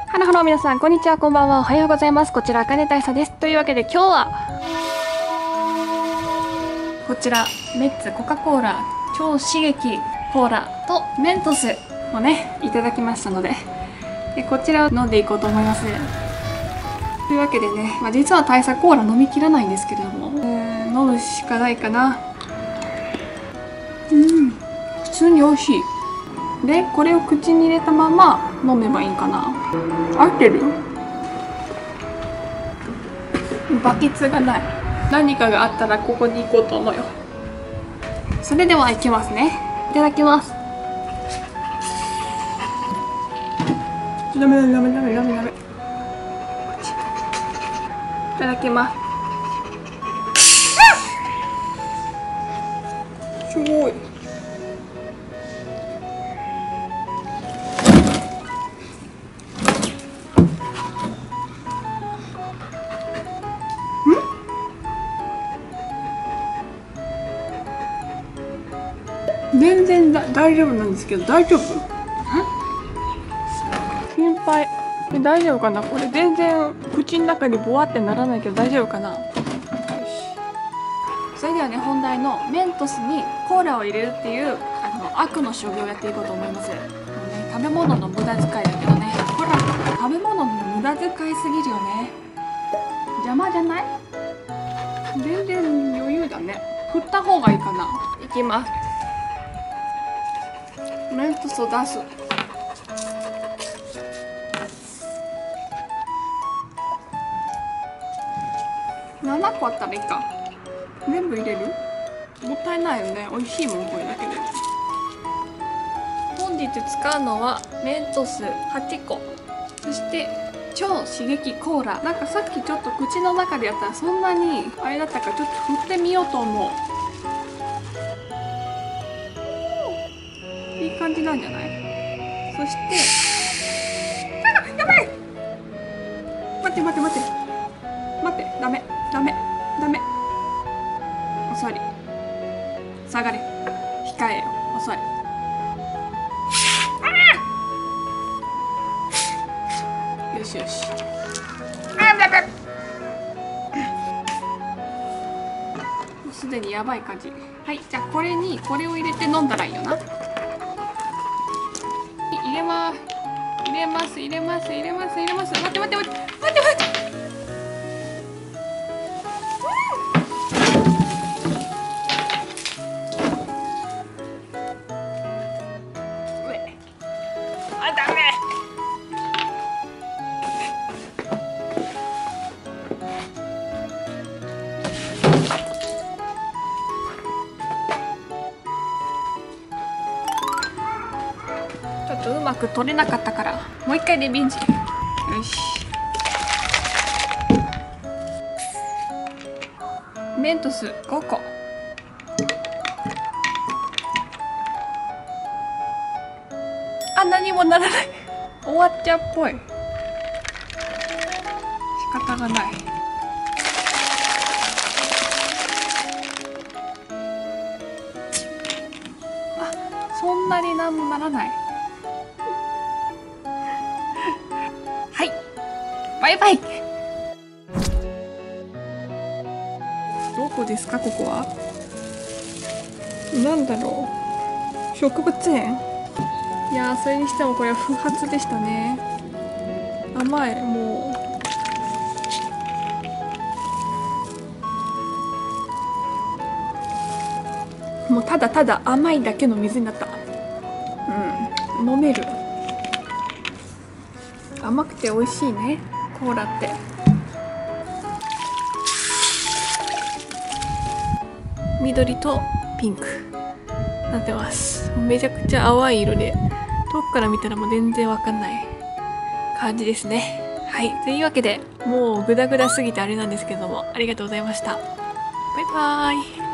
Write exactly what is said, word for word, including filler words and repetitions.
ハロハロ皆さん、こんにちは、こんばんは、おはようございます。こちら、あかね大佐です。というわけで今日は、こちら、メッツコカ・コーラ超刺激コーラとメントスをね、いただきましたので、でこちらを飲んでいこうと思います。というわけでね、まあ、実は大佐コーラ飲みきらないんですけれども、えー、飲むしかないかな。うん、普通に美味しい。で、これを口に入れたまま飲めばいいんかな。合ってる？バケツがない。何かがあったらここに行こうと思うよ。それでは行きますね。いただきます。ダメダメダメダメダメダメ。いただきます。すごい。全然だ大丈夫なんですけど、大丈夫？心配。え、大丈夫かな。これ全然口の中にボワってならないけど大丈夫かな。よし。それではね、本題のメントスにコーラを入れるっていうあの悪の所業をやっていこうと思います。もうね、食べ物の無駄遣いだけどね、ほら食べ物の無駄遣いすぎるよね。邪魔じゃない？全然余裕だね。振った方がいいかな。いきます。メントスを出す。ななこあったらいいか。全部入れる？もったいないよね。美味しいもん、これだけで。本日使うのはメントスはちこ、そして超刺激コーラ。なんかさっきちょっと口の中でやったらそんなにあれだったから、ちょっと振ってみようと思う。いい感じなんじゃない？そして、あ、やばい！待って待って待って待って、ダメダメダメ。遅い。下がれ。控えよ。遅い。あ！よしよし。あ、やばい。もうすでにやばい感じ。はい、じゃあこれにこれを入れて飲んだらいいよな。入れます入れます入れます入れます入れます。待って待って待って待って待って。あ、ダメ。ちょっとうまく取れなかったからもう一回リベンジ。よし。メントスごこ。あ、何もならない。終わっちゃうっぽい。仕方がない。あ、そんなに何もならない。はい、バイバイ。どこですか、ここは。なんだろう、植物園。いやー、それにしてもこれは不発でしたね。甘い。もうもうただただ甘いだけの水になった。うん、飲める。甘くて美味しいね、コーラって。緑とピンクなってます。めちゃくちゃ淡い色で、遠くから見たらもう全然わかんない感じですね。はい、というわけでもうグダグダすぎてあれなんですけども、ありがとうございました。バイバーイ。